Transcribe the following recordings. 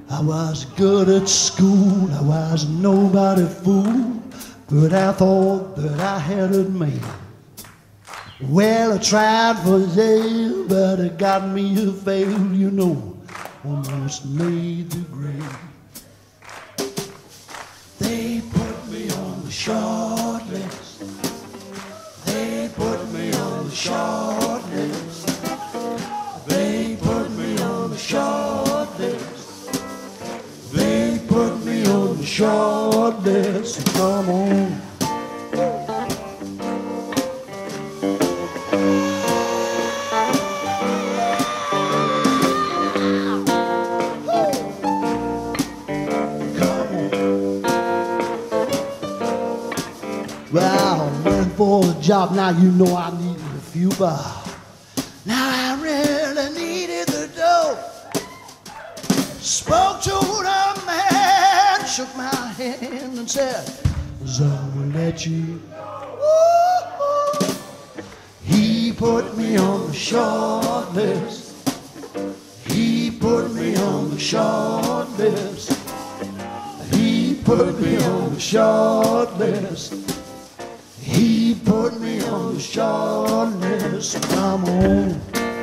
I was good at school, I was nobody fool, but I thought that I had it made. Well, I tried for Yale, but it got me a fail, you know, almost made the grade. They put me on the short list. They put me on the short list. They put me on the short list. They put me on the short list. Come on. Well, I went for a job, now you know I needed a few bob. Now I really needed the dough. Spoke to the man, shook my hand and said, "So I'll let you." Woo-hoo. He put me on the short list. He put me on the short list. He put me on the short list. He put me on the short list. Come on.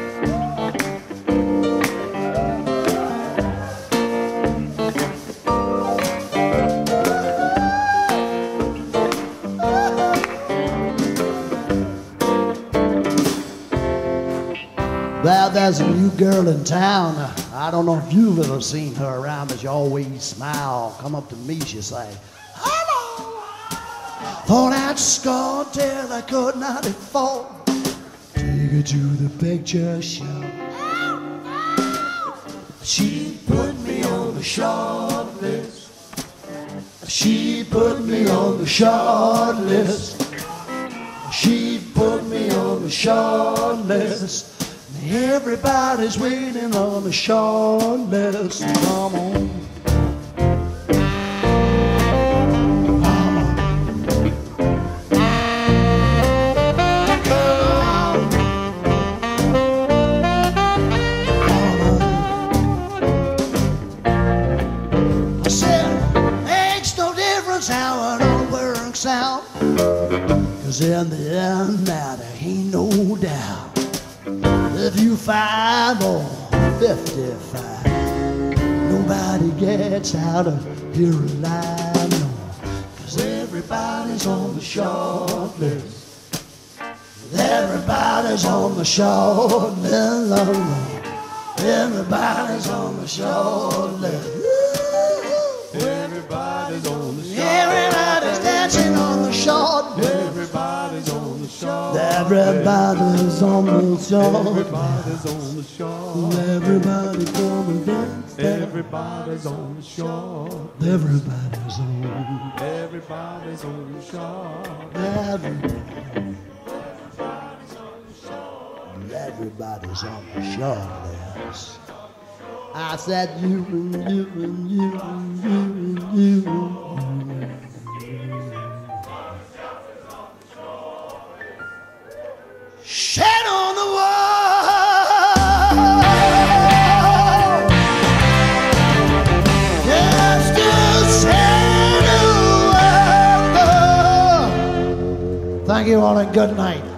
Well, there's a new girl in town. I don't know if you've ever seen her around, but she always smile. Come up to me, she say, "Hello." For that score till I could not afford. Take her to the picture show. She put me on the short list. She put me on the short list. She put me on the short list. Everybody's waiting on the short list. Come on. How it all works out, 'cause in the end now there ain't no doubt. If you 5 or 55, nobody gets out of here alive, no. 'Cause everybody's on the short list. Everybody's on the short list. Everybody's on the short list. Everybody's on the short. Everybody's dancing on the short. Everybody's on the short. Everybody's on the short. Everybody's on the short. Everybody come and dance. Everybody's on the short. Everybody's on. Everybody's on the short. Everybody's on the short list. I said you and you and you and you and you. Shed on the wall, just a shadow. Thank you all and good night.